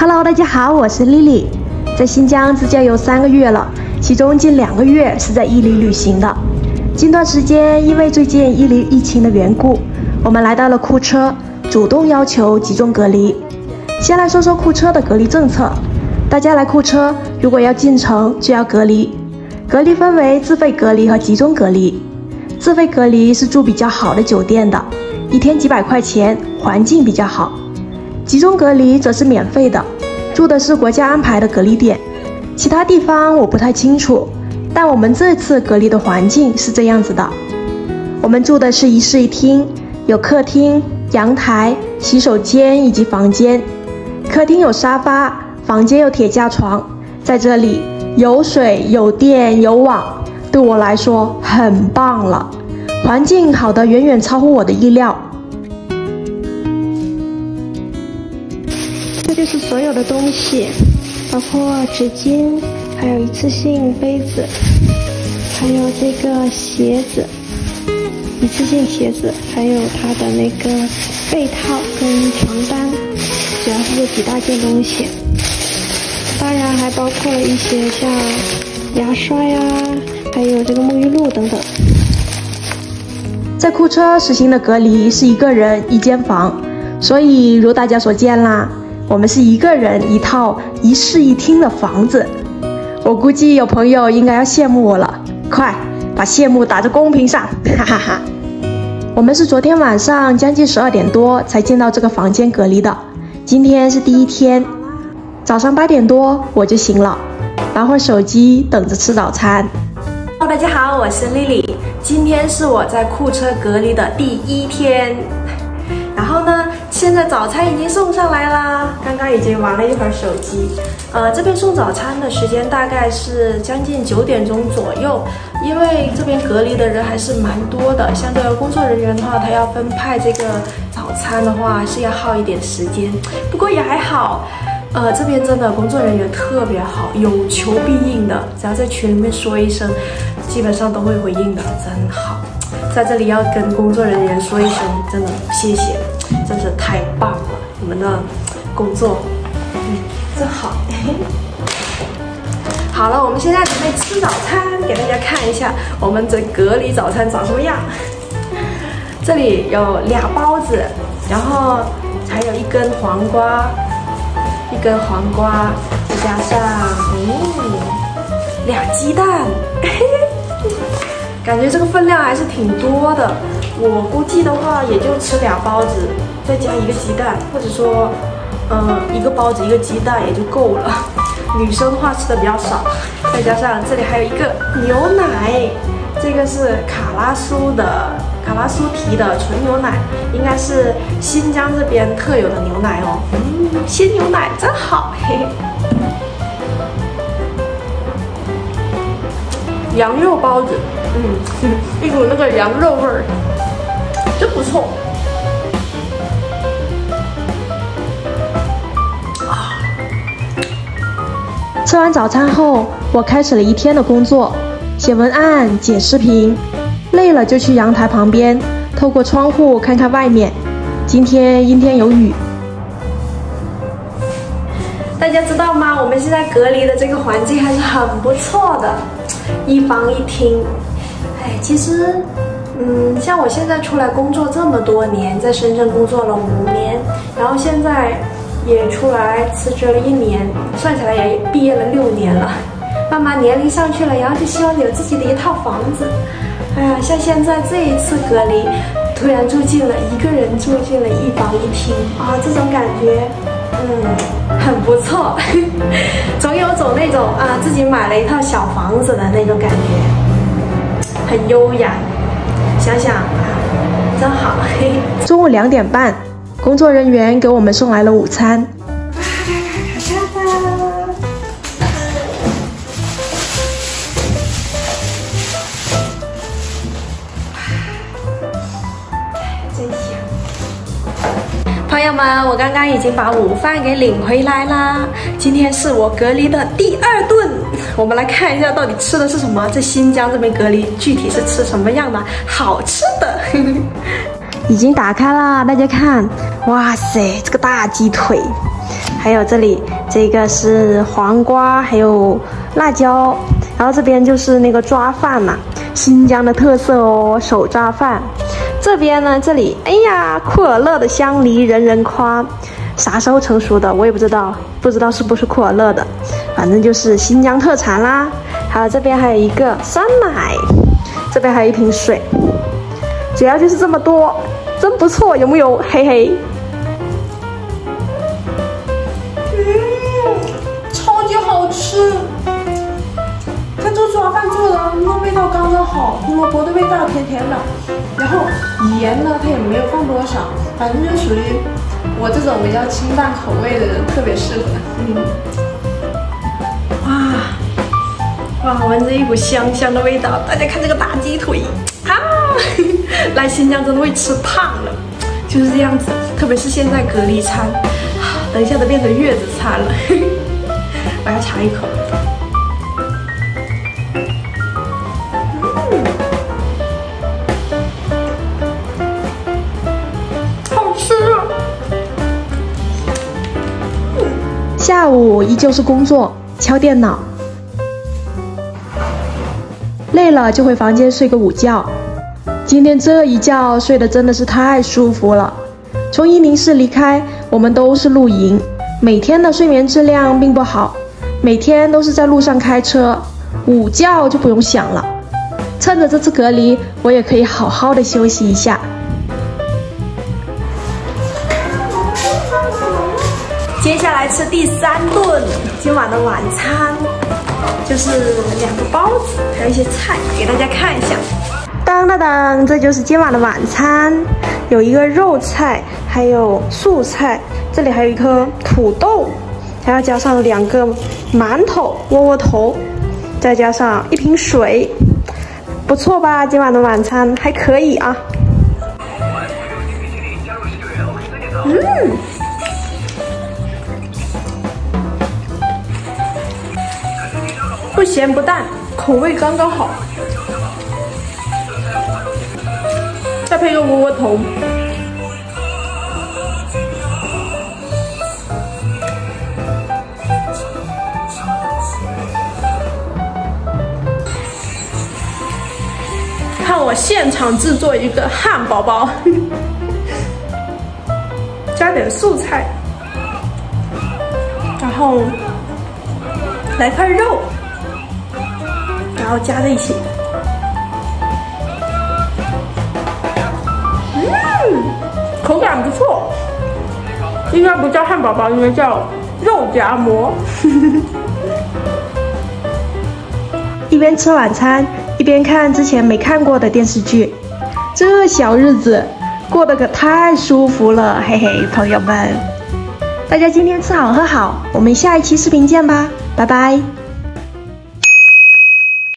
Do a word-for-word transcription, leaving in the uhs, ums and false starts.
Hello， 大家好，我是丽丽，在新疆自驾游三个月了，其中近两个月是在伊犁旅行的。近段时间因为最近伊犁疫情的缘故，我们来到了库车，主动要求集中隔离。先来说说库车的隔离政策，大家来库车如果要进城就要隔离，隔离分为自费隔离和集中隔离。自费隔离是住比较好的酒店的，一天几百块钱，环境比较好。集中隔离则是免费的，住的是国家安排的隔离点，其他地方我不太清楚，但我们这次隔离的环境是这样子的。我们住的是一室一厅，有客厅、阳台、洗手间以及房间。客厅有沙发，房间有铁架床，在这里有水、有电、有网，对我来说很棒了。环境好的远远超乎我的意料。这就是所有的东西，包括纸巾，还有一次性杯子，还有这个鞋子，一次性鞋子，还有它的那个被套跟床单，主要是这几大件东西。当然还包括了一些像牙刷呀，还有这个沐浴露等等。在库车实行的隔离是一个人一间房，所以如大家所见啦，我们是一个人一套一室一厅的房子。我估计有朋友应该要羡慕我了，快把羡慕打在公屏上，哈哈哈。我们是昨天晚上将近十二点多才进到这个房间隔离的，今天是第一天。早上八点多我就醒了，玩会儿手机等着吃早餐。Hello， 大家好，我是丽丽，今天是我在库车隔离的第一天。然后呢，现在早餐已经送上来啦，刚刚已经玩了一会儿手机。呃，这边送早餐的时间大概是将近九点钟左右，因为这边隔离的人还是蛮多的，像这个工作人员的话，他要分派这个早餐的话，还是要耗一点时间。不过也还好，呃，这边真的工作人员特别好，有求必应的，只要在群里面说一声，基本上都会回应的，真好。在这里要跟工作人员说一声，真的谢谢，真是太棒了，你们的工作，嗯，真好。好了，我们现在准备吃早餐，给大家看一下我们这隔离早餐长什么样。这里有俩包子，然后还有一根黄瓜，一根黄瓜，再加上嗯俩鸡蛋。感觉这个分量还是挺多的，我估计的话也就吃俩包子，再加一个鸡蛋，或者说，嗯，一个包子一个鸡蛋也就够了。女生的话吃的比较少，再加上这里还有一个牛奶，这个是卡拉苏的卡拉苏提的纯牛奶，应该是新疆这边特有的牛奶哦。嗯，鲜牛奶真好，嘿嘿。羊肉包子。嗯，一股那个羊肉味儿，真不错。啊！吃完早餐后，我开始了一天的工作，写文案、剪视频，累了就去阳台旁边，透过窗户看看外面。今天阴天有雨。大家知道吗？我们现在隔离的这个环境还是很不错的，一房一厅。哎，其实，嗯，像我现在出来工作这么多年，在深圳工作了五年，然后现在也出来辞职了一年，算起来也毕业了六年了。慢慢年龄上去了，然后就希望有自己的一套房子。哎呀，像现在这一次隔离，突然住进了一个人住进了一房一厅啊，这种感觉，嗯，很不错。总有种那种啊，自己买了一套小房子的那种感觉。很优雅，想想啊，真好。中午两点半，工作人员给我们送来了午餐。真香！朋友们，我刚刚已经把午饭给领回来啦。今天是我隔离的第二顿。我们来看一下到底吃的是什么。在新疆这边隔离，具体是吃什么样的好吃的？已经打开啦，大家看，哇塞，这个大鸡腿，还有这里这个是黄瓜，还有辣椒，然后这边就是那个抓饭嘛，新疆的特色哦，手抓饭。这边呢，这里，哎呀，库尔勒的香梨人人夸，啥时候成熟的我也不知道，不知道是不是库尔勒的，反正就是新疆特产啦。还有这边还有一个酸奶，这边还有一瓶水，主要就是这么多，真不错，有木有？嘿嘿。 好吃，看这抓饭做的，那味道刚刚好，胡萝卜的味道甜甜的，然后盐呢，它也没有放多少，反正就属于我这种比较清淡口味的人特别适合。嗯，哇哇，闻着一股香香的味道，大家看这个大鸡腿啊，来新疆真的会吃胖了，就是这样子，特别是现在隔离餐，等一下都变成月子餐了。我要尝一口。嗯，好吃啊！ 下午依旧是工作，敲电脑，累了就回房间睡个午觉。今天这一觉睡得真的是太舒服了。从伊宁市离开，我们都是露营，每天的睡眠质量并不好。 每天都是在路上开车，午觉就不用想了。趁着这次隔离，我也可以好好的休息一下。 接下来吃第三顿，今晚的晚餐就是两个包子，还有一些菜，给大家看一下。 当当当，这就是今晚的晚餐，有一个肉菜，还有素菜，这里还有一颗土豆。 还要加上两个馒头窝窝头，再加上一瓶水，不错吧？今晚的晚餐还可以啊。嗯，不咸不淡，口味刚刚好，再配个窝窝头。 看我现场制作一个汉堡包，加点素菜，然后来块肉，然后加在一起。嗯，口感不错，应该不叫汉堡包，应该叫肉夹馍。 一边吃晚餐，一边看之前没看过的电视剧，这小日子过得可太舒服了，嘿嘿，朋友们，大家今天吃好喝好，我们下一期视频见吧，拜拜。